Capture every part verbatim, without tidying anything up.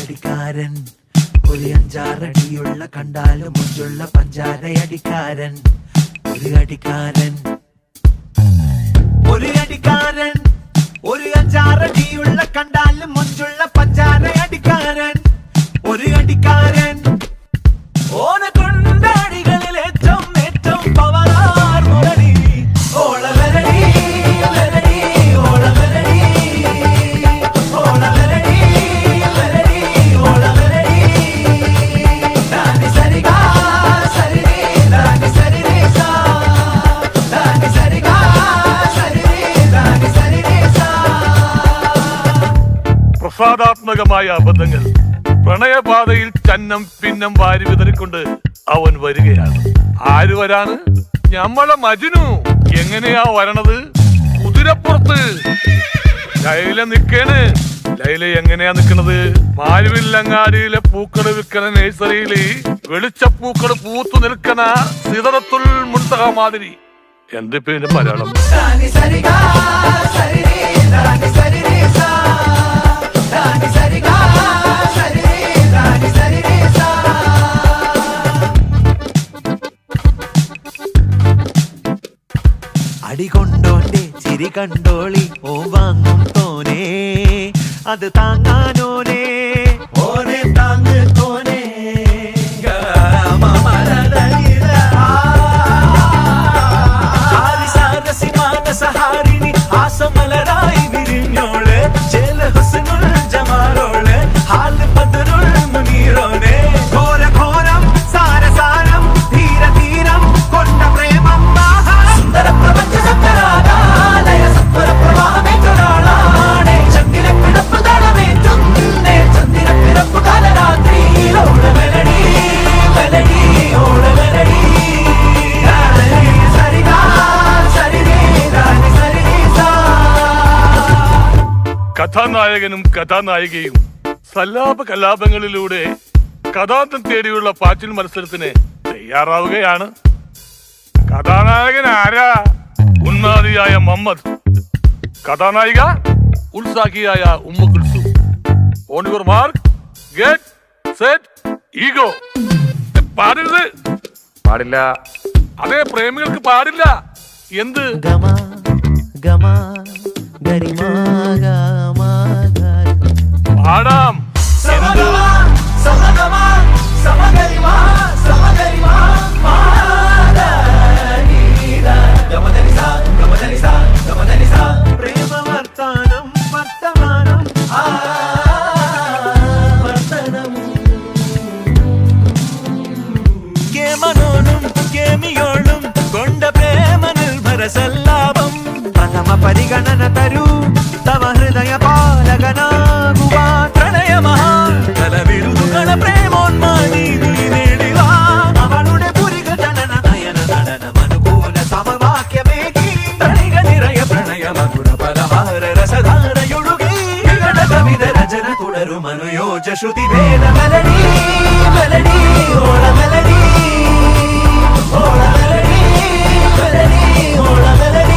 അടിക്കാരൻ ഒരു അഞ്ചാറടിയുള്ള കണ്ടാലും മുഞ്ചുള്ള പഞ്ചാരയടിക്കാരൻ ഒരു അടിക്കാരൻ ഒരു അടിക്കാരൻ ഒരു അഞ്ചാറടിയുള്ള കണ്ടാലും മുഞ്ചുള്ള പഞ്ചാരയടിക്കാരൻ ഒരു അടിക്കാരൻ ഓന കൊണ്ടാടികളിൽ ഏറ്റവും ഏറ്റവും പവറാർ മുരളി ഓള മെലഡി മെലഡി ഓള മെലഡി ഓള മെലഡി മെലഡി ഓള മെലഡി ദാനി സരിഗാ സരിരി ദാനി സരിരി സാ ദാനി സരിഗാ സരിരി ദാനി സരിരി സാ. പ്രസാദാത്മകമായ അബദ്ധങ്ങൾ പ്രണയപാതയിൽ ചന്നം പിന്നം വാരി വിതറിക്കൊണ്ട് അവൻ വരികയാണ്. ആര് വരാണ്? ഞമ്മളെ മജ്നു. എങ്ങനെയാ വരണത്? കുതിരപ്പുറത്ത്. ലൈല നിക്കേണ്. ലൈല എങ്ങനെയാ നിക്കണത്? മാരുവില്ലങ്ങാടിയിലെ പൂക്കള് വിൽക്കണ നഴ്സറിയില് വെളിച്ചപ്പൂക്കള് പൂത്തു നിൽക്കണ സിദറത്തുൽ മുൻതഹ മാതിരി. എന്ത് പേര് മലയാളം? അടികൊണ്ടോന്റെ ചിരി കണ്ടോളി ഓ വാങ്ങും തോനെ അത് താങ്ങാനോനെ ഓനെ താങ്ങ് തോനെ സഹാരിനി ആസമലരായി വിരിഞ്ഞോള് ചേല ഹുസ്നുൽ ജമാലോള് ഹാൽ ബദറുൽ മുനീറോനെ ഘോര ഘോരം സാരസാരം ധീര ധീരം കൊണ്ട പ്രേമം സുന്ദര പ്രപഞ്ച സത്തരാലയ സത്വര പ്രവാഹമേറ്റൊരാളാണ് ചന്ദ്ര പിടപ്പ് തടമേറ്റുന്നേ ചന്ദ്ര പിടപ്പ് കാലരാത്രിയിലോള മെലഡി മെലഡി ഓള മെലഡി കഥാനായകനും കഥാനായികയും സല്ലാപ കലാപങ്ങളിലൂടെ കഥാന്തം തേടിയുള്ള പാച്ചിൽ മത്സരത്തിന് തയ്യാറാവുകയാണ്. കഥാനായകൻ ആരാ? ഉന്മാദിയായ മുഹമ്മദ്. കഥാനായിക ഉത്സാഹിയായ ഉമ്മ Kulsu. On your mark get set go. പാടരുത്. പാടില്ല. അതേ, പ്രേമികൾക്ക് പാടില്ല. എന്ത്? ഗമ ഗമ പാടാം. പ്രേമവർത്താനം വർത്തമാനം കേമനോനും കേമിയോളും കൊണ്ട പ്രേമ നിർഭര സല്ലാപം പ്രഥമ പരിഗണന തരൂ തവ ഹൃദയ പാലകനാകുവാൻ പ്രണയ മഹാതലവിരുതുകള പ്രേമോന്മാനി നീ നേടിവാ അവളുടെ പുരിക ജനന നയന നടനം അനുകൂല സമവാക്യമേകി തണിക നിറയ പ്രണയ മധുര പലഹാര രസധാരയൊഴുകി വികട കവിത രചന തുടരും അനുയോജ ശ്രുതി ഭേദ മെലഡി മെലഡി ഓള മെലഡി ഓള മെലഡി മെലഡി ഓള മെലഡി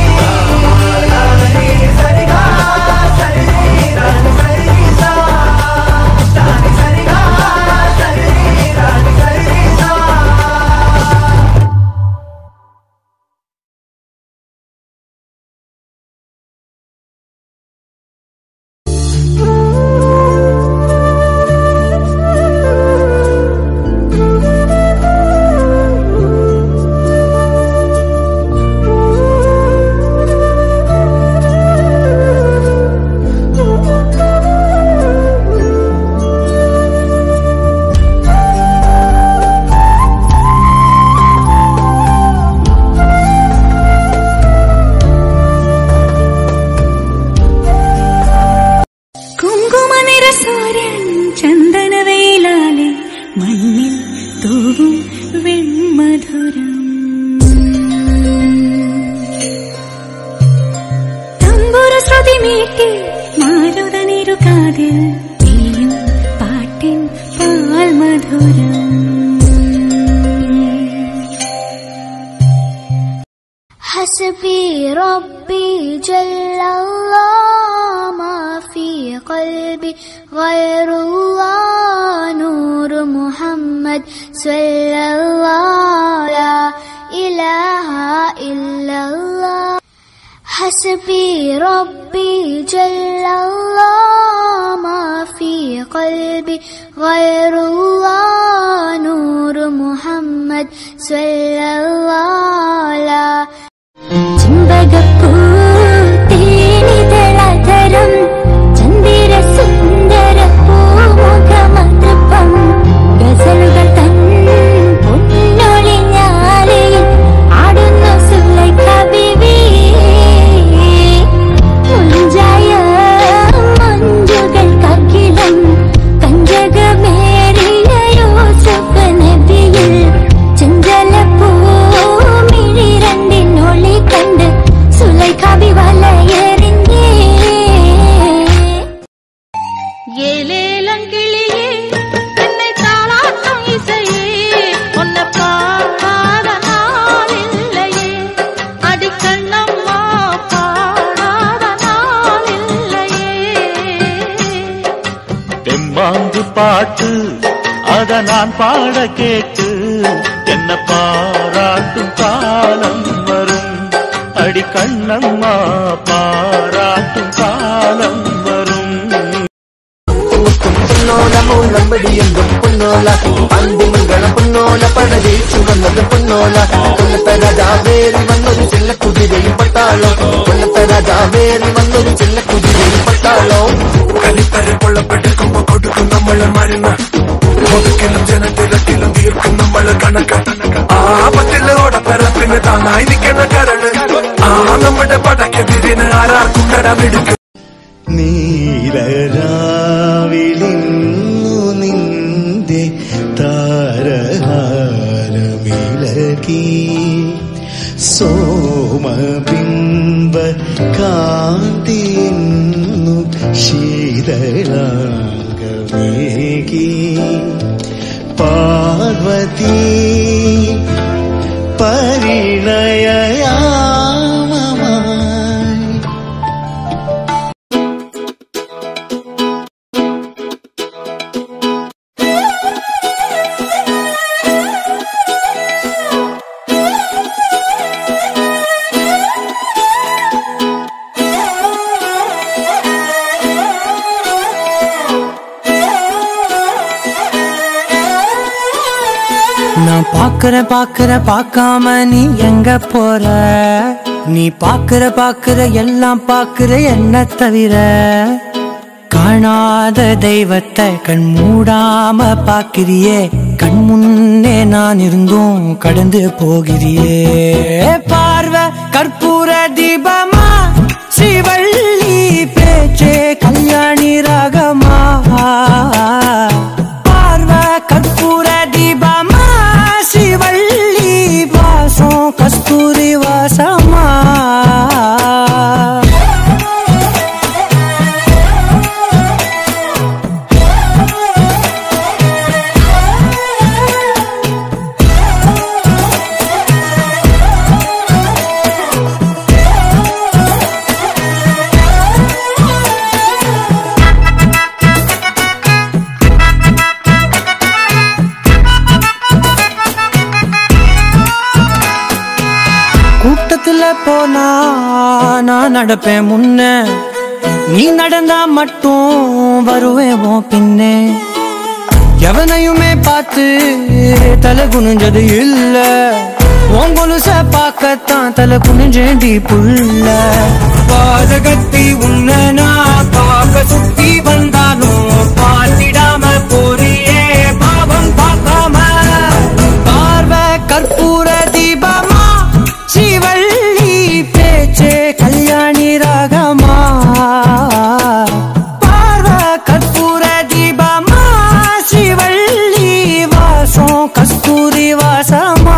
حسبي ربي جل الله ما في قلبي غير الله محمد صلى الله لا إله إلا الله حسبي ربي جل الله ما في قلبي غير الله نور محمد صلى الله لا ചന്ദ്ര സുന്ദര പൂമുഖമതൃപ്പം ഗസലുകൾ തൻ പൊന്നൊളിഞ്ഞാലയിൽ ആടുന്നു സുലൈഖ ബീവി മുഞ്ചായ മഞ്ജുകൾക്കഖിലം കഞ്ചകമേറിയ യൂസുഫ് നബിയിൽ ചഞ്ചല പൂമിഴി രണ്ടിനൊളി കണ്ട് സുലൈഖ ബി വലയെറിഞ്ഞേ ஏலேலங்கிளியே என்னை தாளாட்டும் இசையே உன்னை பாடாத நாள் இல்லையே அடிக்கண்ணம்மா பாடாத நாள் இல்லையே தெம்மாங்கு பாட்டு அத நான் பாட கேட்டு என்ன பாராட்டும் காலம் வரும் அடி கண்ணம்மா பாராட்டும் காலம் வரும் பொன்னோல மூலம்படி எங்கும் பொன்னோல அந்தி மங்களம் பொன்னோல படகை சுகந்தது பொன்னோல கொல்லத்த ராஜா வேறி வந்தொரு செல்ல குதிரையும் பட்டாளோ கொல்லத்த ராஜா வேறி வந்தொரு செல்ல குதிரையும் பட்டாளோ கலிப்பறை கொள்ளப்பட்டு கொம்ப கொடுக்கும் நம்மள மருന്ന ഒതുക്കലും ജനത്തിലും തീർക്കും നമ്മള് കണക്ക് ആപത്തിലോട പിറപ്പിന് താനായി നിൽക്കുന്ന കരണ് ആ നമ്മുടെ പടക്കെതിരിന് ആരാർക്കും കടമെടുക്കും നീലരാവിലിന്നു നിന്റെ താരഹാരമിളകി സോമബിംബ കാന്തിന്നു ശീതളാംഗമേകി പാർവതി പരിണയയാമമായി நான் பாக்குற பாக்குற பாக்காம நீ எங்க போற நீ பாக்குற பாக்குற எல்லாம் பாக்குற என்ன தவிர காணாத தெய்வத்தை கண் மூடாம பாக்கிறியே கண் முன்னே நான் இருந்தும் கடந்து போகிறியே பார்வை கற்பூர தீபமா ஸ்ரீவள்ளி பேச்சே கல்யாணி ராகமா பார்வை கற்பூர தீபமா ஸ்ரீவள்ளி வாசம் கஸ்தூரி வாசமா போனா நான் நடப்பேன் முன்ன நீ நடந்தா மட்டும் வருவேன் உன் பின்னே எவனையுமே பார்த்து தலை குனிஞ்சது இல்ல உன் கொலுச பார்க்கத்தான் தலை குனிஞ்சேண்டி புள்ள பாதகத்தி உன்ன நான் பார்க்க சுத்தி வந்தாலும் பார்த்திடாம போறியே பாவம் பார்க்காம பார்வை கற்பூர தீபமா ஸ்ரீவள்ளி பேச்சே கல்யாணி ராகமா பார்வை கற்பூர தீபமா ஸ்ரீவள்ளி வாசம் கஸ்தூரி வாசமா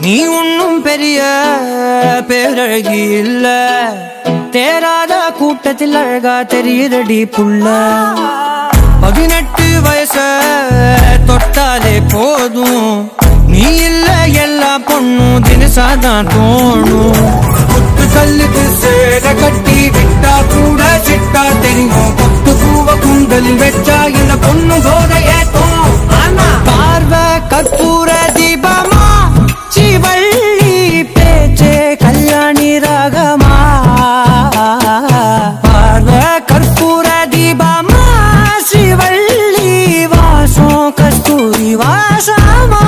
நீ ஒன்னும் பெரிய பேரழகி இல்ல, தேராத கூட்டத்தில் அழகா தெரியுதடி புள்ள. பதினெட்டு வயச தொட்டாலே போதும், நீ இல்ல எல்லா பொண்ணும் தினசாதான் தோணும். கொத்து கல்லுக்கு சேர கட்டி விட்டா கூட சிட்டா தெரியும், கொத்து பூவ குண்டலில் வச்சா இந்த பொண்ணு போத ஏத்தோம். பார்வை கற்பூர தீபமா, சிவள்ளி பேச்சே கல்யாணி ராகமா. பார்வை கற்பூர தீபமா, சிவள்ளி வாசம் கஸ்தூரி வாசமா.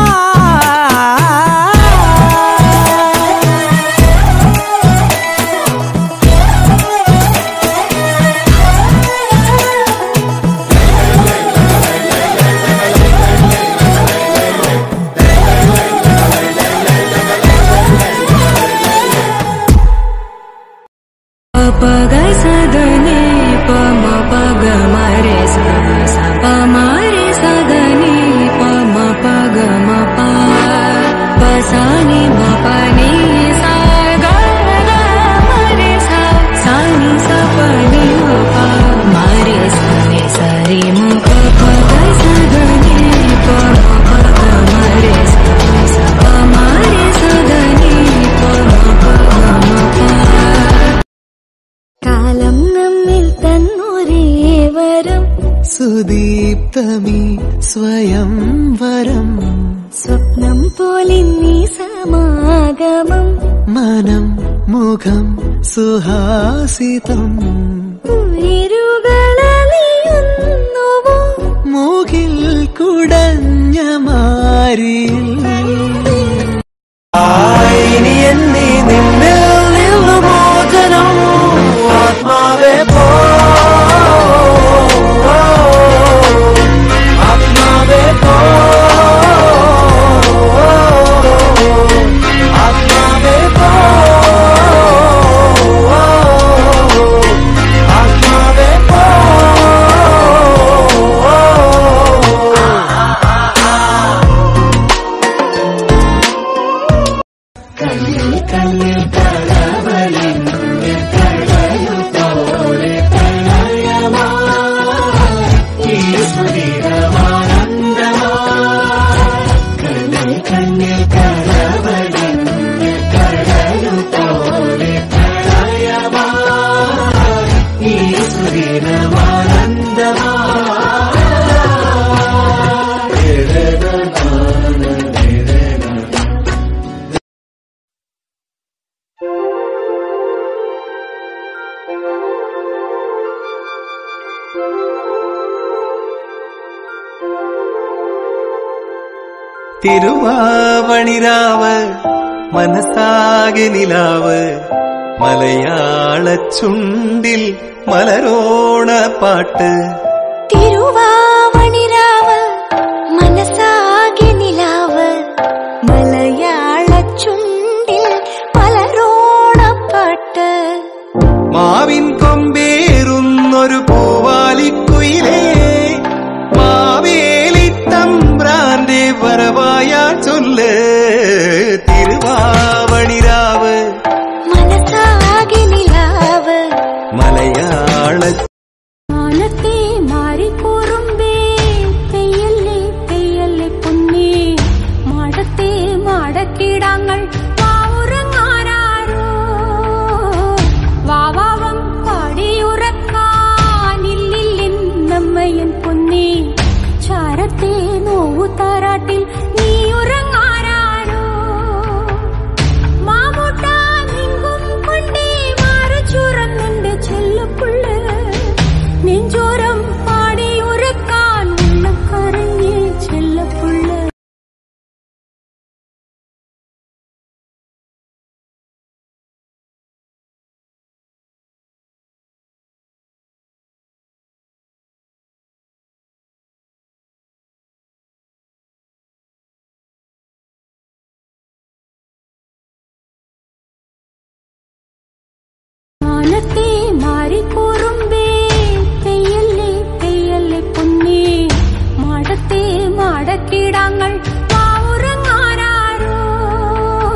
पग सदने पम पग मरे सा सा प मरे सदने पम पग म प प सा नि म प नि सा ग ग मरे सा सा नि सा प नि म प मरे सा नि सा रे म प पग सदने पम पग मरे सा सा प मरे सदने पम पग म प. കാലം നമ്മിൽ തന്നൊരേ വരം, സുദീപ്തമീ സ്വയം വരം. സ്വപ്നം പോലെ നീ സമാഗമം, മനം മുഖം സുഹാസിതം. ഉയരുകളലിയുന്നുവോ മൂകിൽ കുടഞ്ഞ മാരിൽ ആയിനി എന്നീ നിന്നിൽ നിന്നു മോചനം. ആത്മാവേ പോ, ആത്മാവേ പോ, ആത്മാവേ പോ, ആത്മാവേ പോ. കണ്ണിൽ കണ്ണിൽ കളവലിൻ തിരുവാവണിരാവ് മനസ്സാകെ നിലാവ്, മലയാള ചുണ്ടിൽ മലരോണ പാട്ട്. തിരുവാവണിരാവ് മനസ്സാകെ നിലാവ്, മലയാള ചുണ്ടിൽ മലരോണപ്പാട്ട്. മാവിൻ കൊമ്പേറുന്നൊരു പൂവാലിക്കുയിലേ, മാവേലി തമ്പ്രാന്റെ വരവായാ ചൊല്ല്. തിരുവാവണിരാവ് മനസ്സാകെ നിലാവ്, മലയാള മാനത്തെ മാറിക്കൂറുമ്പേ പെയ്യല്ലേ പെയ്യല്ലേ പൊന്നേ, മാടത്തെ മാടക്കിടാങ്ങൾ വാവുറങ്ങാനാരോ. വാവാവം പാടിയുറക്കാനില്ലില്ലെന്നമ്മയൻ പൊന്നേ, ചാരത്തെ നോവു താരാട്ടിൽ നീ ഉറങ്ങാനാരോ. മാമൂട്ട നിങ്കും കൊണ്ടേ മാറച്ചുറന്നെന്റെ ചെല്ലപ്പുള്ള, നെഞ്ചോരം പാടി ഉറക്കാൻ വെള്ളം കരഞ്ഞേ ചെല്ലപ്പുള്ള. മാനത്തെ മാറിക്കൂറുമ്പേ പെയ്യല്ലേ പെയ്യല്ലേ പൊന്നേ, മാടത്തെ മാടക്കിടാങ്ങൾ വാവുറങ്ങാനാരോ.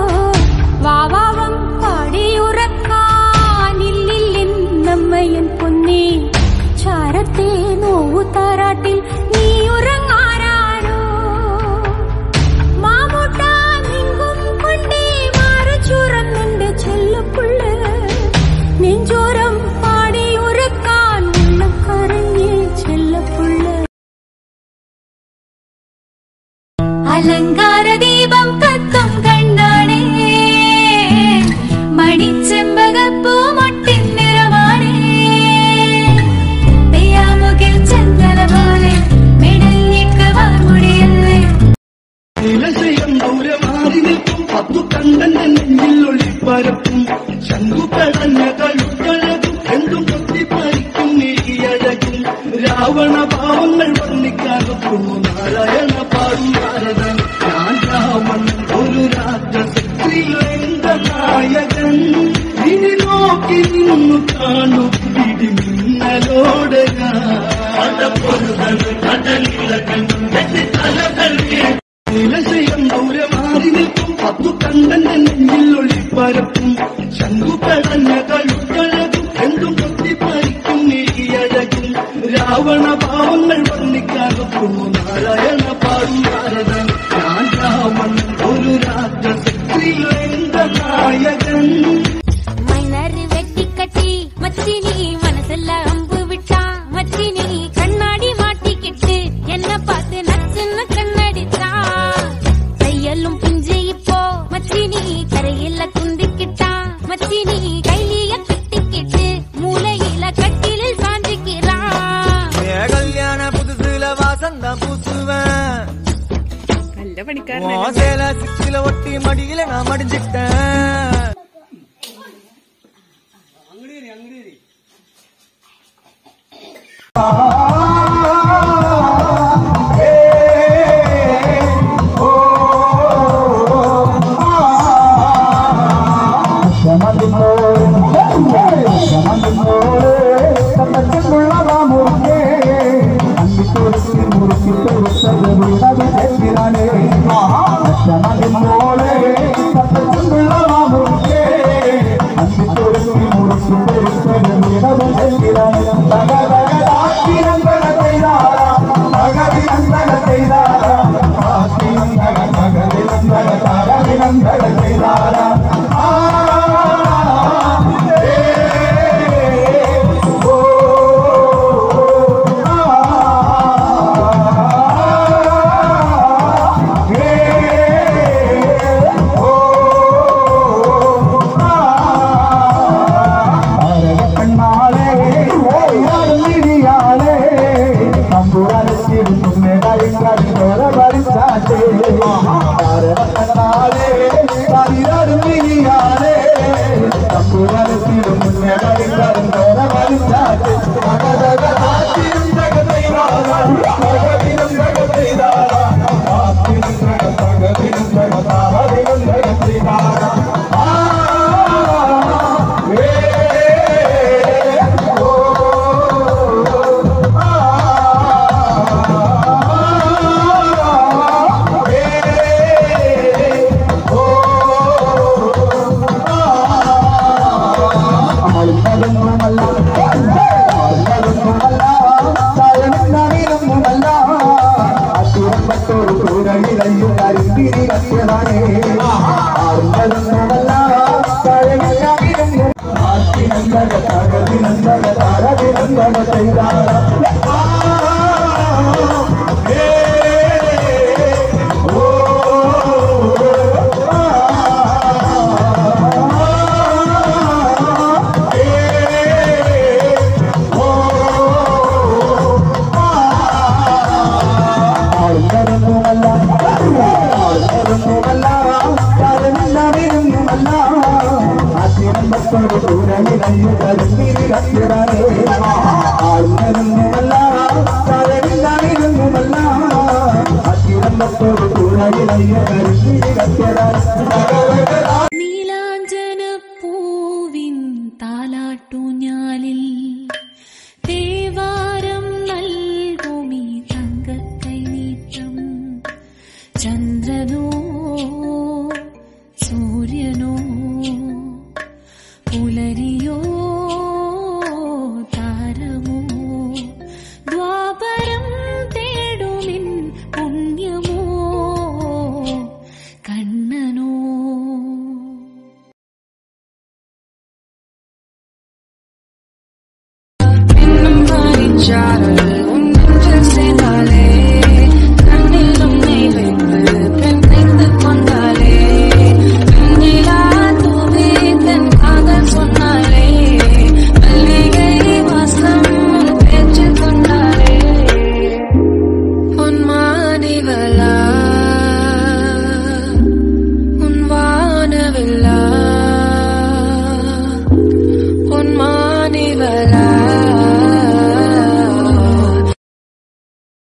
അലങ്കാര ദീപം കത്തും കണ്ണാണേ മണിച്ചെമ്പകപ്പൂ മൊട്ടിൻ നിറമാണേ പെയ്യാമുകിൽ ചന്ദന പോലെ മെടഞ്ഞിട്ട് വാർമുടിയല്ലേ നിലശയം ദൂരമാറി നിൽക്കും പത്തു കണ്ടന്റെ നെഞ്ഞിൽ ഒളിപ്പരപ്പും ശങ്കുപടഞ്ഞ കഴുത്തഴകും എന്തും കൊത്തിപ്പറിക്കും നീയഴകും രാവണ ഭാവങ്ങൾ വർണ്ണിക്കാകുന്നു നാരായണ പാടും ഭാരതൻ ഞാൻ രാമൻ ഒരു രാജശ്രീലങ്കനായകൻ ഇനി നോക്കി നിന്നു കാണു ഇടി മിന്നലോടെ നിലശയം ദൂരമാറി നിൽക്കും പത്തു കണ്ടന്റെ നെഞ്ഞിൽ ഒളിപ്പരപ്പും ശങ്കുപടഞ്ഞ കഴുത്തഴകും എന്തും കൊത്തിപ്പറിക്കും നീയഴകും രാവണ ഭാവങ്ങൾ വർണ്ണിക്കാകുന്നു നാരായണ പാടും ഭാരതൻ ഞാൻ രാമൻ ഒരു രാജശ്രീലങ്കനായകൻ മൈനറ് വെട്ടിക്കട്ടി മച്ചിനി മനസ്സെല്ലാം അമ്പ് വിട്ടാ മച്ചിനി കണ്ണാടി മാട്ടിക്കിട്ട് എന്നെ பார்த்து நச்சுன்னு கண்ணடிச்சா கையெல்லும் பிஞ்சு இப்போ மச்சினி கரையில குந்திக்கிட்டா மச்சினி கைலிய கட்டிக்கிட்டு மூளையில கட்டிலில் சாஞ்சிக்கிறா கல்யாண புதுசுல வாசந்த பூசுவேன் നല്ല പണിക്കാരൻ சேல சிக்கில ஒட்டி மடியில நான் மடிஞ்சிட்டேன் നീലാഞ്ജന പൂവിൻ താലാട്ടുഞ്ഞാലിൽ തേവാരം നൽകുമീ തങ്കക്കൈനീട്ടം ചന്ദ്രനോ